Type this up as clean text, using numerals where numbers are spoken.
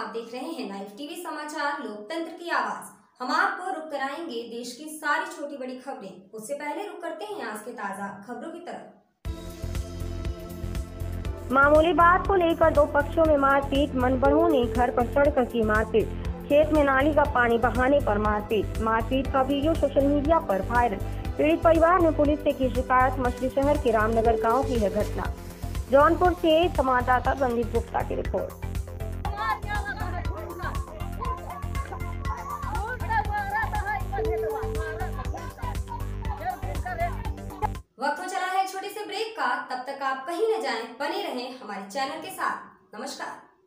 आप देख रहे हैं लाइव टीवी समाचार लोकतंत्र की आवाज। हम आपको रुक कराएंगे देश की सारी छोटी बड़ी खबरें। उससे पहले रुक करते हैं आज के ताजा खबरों की तरफ। मामूली बात को लेकर दो पक्षों में मारपीट। मनबड़ों ने घर पर चढ़कर की मारपीट। खेत में नाली का पानी बहाने पर मारपीट का वीडियो सोशल मीडिया पर वायरल। पीड़ित परिवार ने पुलिस से की शिकायत। मछली शहर के रामनगर गांव की है घटना। जौनपुर से संवाददाता संदीप गुप्ता की रिपोर्ट। वक्त हो चला है छोटे से ब्रेक का, तब तक आप कहीं न जाएं, बने रहें हमारे चैनल के साथ। नमस्कार।